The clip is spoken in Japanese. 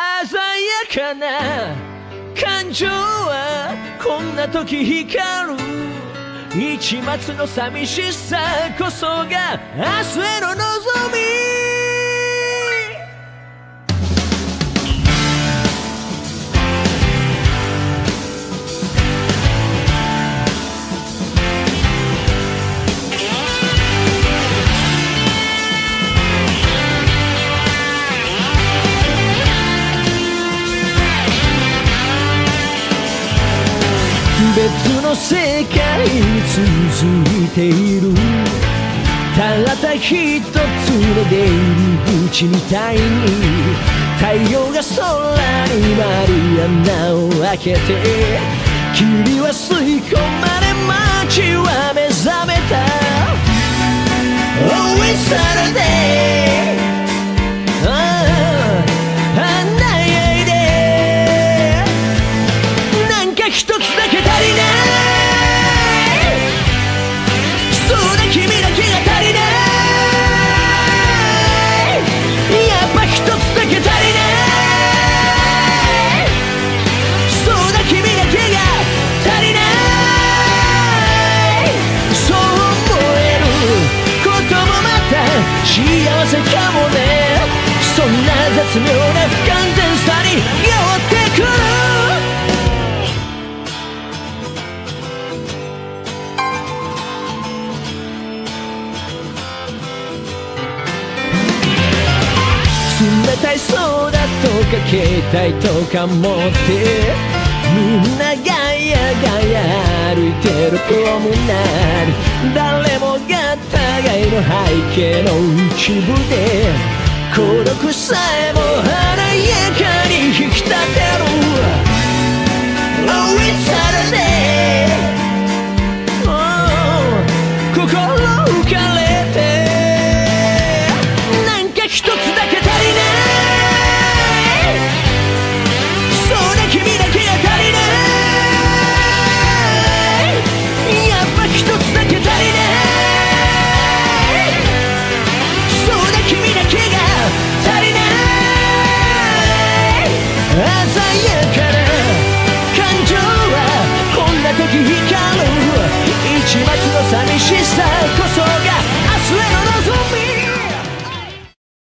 鮮やかな感情はこんな時光る。一抹の寂しさこそが明日への望み。別の世界に続いている。ただ一つの出入り口みたいに太陽が空に丸い穴を開けて、君は吸い込まれ街は目覚めた。 Always Saturday 一つだけ足りない。そうだ君だけが足りない。やっぱ一つだけ足りない。そうだ君だけが足りない。そう思えることもまた幸せかもね。そんな絶妙な不完全さに寄ってくる。冷たいソーダとか携帯とか持ってみんなガヤガヤ歩いてるプロムナード。誰もが互いの背景の一部で孤独さえも華やかに引き立てる。 Oh it's Saturday 心浮かれてなんか一つだけ足りない。そうだ君だけが足りない。やっぱ一つだけ足りない。そうだ君だけが足りない。鮮やかな感情はこんな時光る。一抹の寂しさ